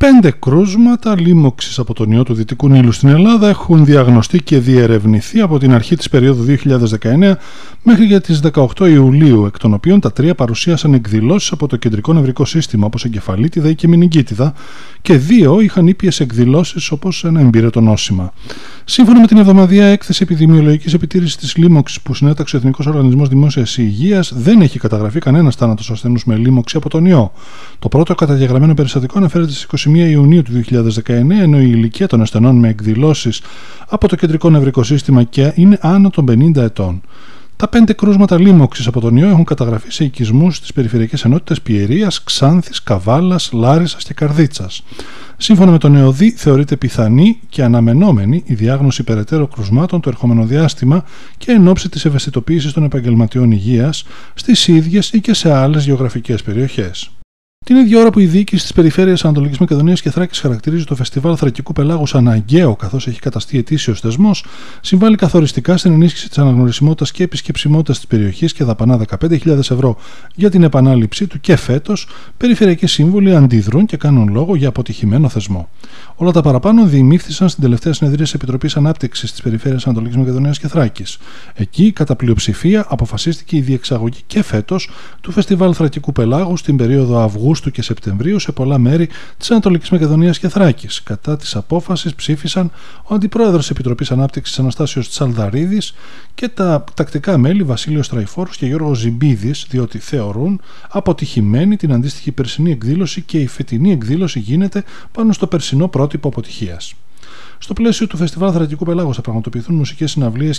5 κρούσματα λίμωξης από τον ιό του Δυτικού Νείλου στην Ελλάδα έχουν διαγνωστεί και διερευνηθεί από την αρχή της περίοδου 2019 μέχρι για τις 18 Ιουλίου, εκ των οποίων τα 3 παρουσίασαν εκδηλώσεις από το κεντρικό νευρικό σύστημα, όπως εγκεφαλίτιδα ή και μηνυγκίτιδα, και 2 είχαν ήπιες εκδηλώσεις όπως ένα εμπειρετό νόσημα. Σύμφωνα με την εβδομαδιαία έκθεση επιδημιολογικής επιτήρησης της λίμωξης που συνέταξε ο Εθνικός Οργανισμός Δημόσιας Υγείας, δεν έχει καταγραφεί κανένας θάνατος ασθενούς με λίμωξη από τον ιό. Το πρώτο καταγεγραμμένο περιστατικό αναφέρεται στις 21 Ιουνίου του 2019, ενώ η ηλικία των ασθενών με εκδηλώσεις από το κεντρικό νευρικό σύστημα και είναι άνω των 50 ετών. Τα 5 κρούσματα λίμωξης από τον ιό έχουν καταγραφεί σε οικισμούς στις περιφερειακές ενότητες Πιερίας, Ξάνθης, Καβάλας, Λάρισσας και Καρδίτσας. Σύμφωνα με τον ΕΟΔΗ, θεωρείται πιθανή και αναμενόμενη η διάγνωση περαιτέρω κρουσμάτων το ερχόμενο διάστημα και εν ώψη της ευαισθητοποίησης των επαγγελματιών υγείας στις ίδιες ή και σε άλλες γεωγραφικές περιοχές. Την ίδια ώρα που η διοίκηση της Περιφέρειας Ανατολικής Μακεδονίας και Θράκης χαρακτηρίζει το φεστιβάλ Θρακικού Πελάγους αναγκαίο, καθώς έχει καταστεί ετήσιος θεσμός, συμβάλλει καθοριστικά στην ενίσχυση της αναγνωρισιμότητας και επισκεψιμότητας της περιοχής και δαπανά 15.000 ευρώ για την επανάληψή του και φέτος, περιφερειακοί σύμβουλοι αντιδρούν και κάνουν λόγο για αποτυχημένο θεσμό. Όλα τα παραπάνω διημήφθησαν στην τελευταία συνεδρία της Επιτροπής Ανάπτυξης της Περιφέρειας Ανατολικής Μακεδονίας και Θράκης. Εκεί, κατά πλειοψηφία, αποφασίστηκε η διεξαγωγή και φέτος του φεστιβάλ Θρακικού Πελάγους στην περίοδο Αυγούστου και Σεπτεμβρίου σε πολλά μέρη της Ανατολικής Μακεδονίας και Θράκης. Κατά της απόφασης ψήφισαν ο Αντιπρόεδρος της Επιτροπής Ανάπτυξης Αναστάσιος Τσαλδαρίδης και τα τακτικά μέλη Βασίλειος Τραϊφόρος και Γιώργος Ζιμπίδης, διότι θεωρούν αποτυχημένη την αντίστοιχη περσινή εκδήλωση και η φετινή εκδήλωση γίνεται πάνω στο περσινό πρότυπο αποτυχίας. Στο πλαίσιο του Φεστιβάλ Θρακικού Πελάγους θα πραγματοποιηθούν μουσικές συναυλίες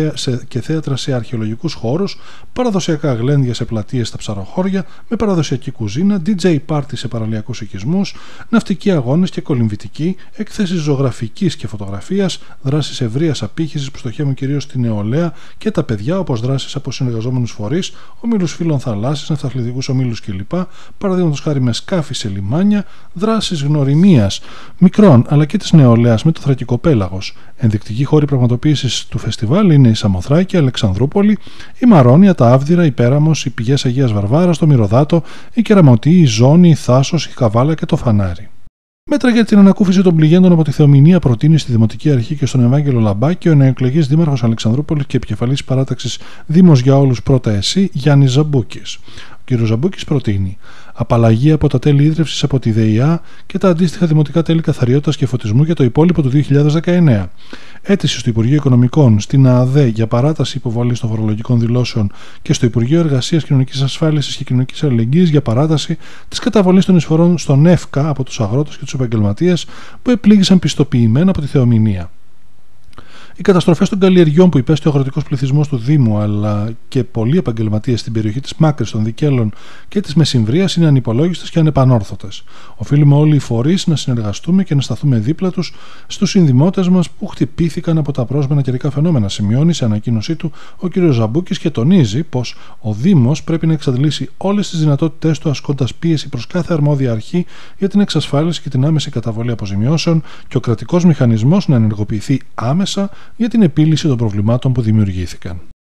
και θέατρα σε αρχαιολογικούς χώρους, παραδοσιακά γλέντια σε πλατείες στα ψαροχώρια, με παραδοσιακή κουζίνα, DJ party σε παραλιακούς οικισμούς, ναυτικοί αγώνες και κολυμβητικοί, εκθέσεις ζωγραφικής και φωτογραφίας, δράσεις ευρείας απήχησης που στοχεύουν κυρίως στη νεολαία και τα παιδιά, όπως δράσεις από συνεργαζόμενους φορείς, ομίλους φίλων θαλάσσης, ναυταθλητικούς ομίλους κλπ. Παραδείγματος χάρη με σκάφη σε λιμάνια, δράσεις γνωριμίας μικρών αλλά και της νεολαίας με το Θρακικό Πέλαγος. Ενδεικτικοί χώροι πραγματοποίησης του φεστιβάλ είναι η Σαμοθράκη, η Αλεξανδρούπολη, η Μαρόνια, τα Άβδυρα, η Πέραμος, οι Πηγές Αγίας Βαρβάρας, το Μυρωδάτο, η Κεραμωτή, η Ζώνη, η Θάσος, η Καβάλα και το Φανάρι. Μέτρα για την ανακούφιση των πληγέντων από τη Θεομηνία προτείνει στη Δημοτική Αρχή και στον Ευάγγελο Λαμπάκη ο νεοεκλεγής Δήμαρχος Αλεξανδρούπολης και επικεφαλής παράταξης Δήμος για Όλους Πρώτα Εσύ, Γιάννης Ζαμπούκης. Ο κ. Ζαμπούκης προτείνει απαλλαγή από τα τέλη ίδρυυσης από τη ΔΕΙΑ και τα αντίστοιχα δημοτικά τέλη καθαριότητας και φωτισμού για το υπόλοιπο του 2019. Αίτηση στο Υπουργείο Οικονομικών, στην ΑΑΔΕ για παράταση υποβολής των φορολογικών δηλώσεων και στο Υπουργείο Εργασίας, Κοινωνικής Ασφάλισης και Κοινωνικής Αλληλεγγύης για παράταση της καταβολής των εισφορών στον ΕΦΚΑ από τους αγρότες και τους επαγγελματίες που επλήγησαν πιστοποιημένα από τη Θεομηνία. Οι καταστροφές των καλλιεργιών που υπέστη ο αγροτικός πληθυσμός του Δήμου αλλά και πολλοί επαγγελματίες στην περιοχή της Μάκρης, των Δικέλων και της Μεσημβρίας είναι ανυπολόγιστες και ανεπανόρθωτες. Οφείλουμε όλοι οι φορείς να συνεργαστούμε και να σταθούμε δίπλα τους στους συνδημότες μας που χτυπήθηκαν από τα απρόσμενα καιρικά φαινόμενα, σημειώνει σε ανακοίνωσή του ο κ. Ζαμπούκης και τονίζει πως ο Δήμος πρέπει να εξαντλήσει όλες τις δυνατότητές του ασκώντας πίεση προς κάθε αρμόδια αρχή για την εξασφάλιση και την άμεση καταβολή αποζημιώσεων και ο κρατικός μηχανισμός να ενεργοποιηθεί άμεσα για την επίλυση των προβλημάτων που δημιουργήθηκαν.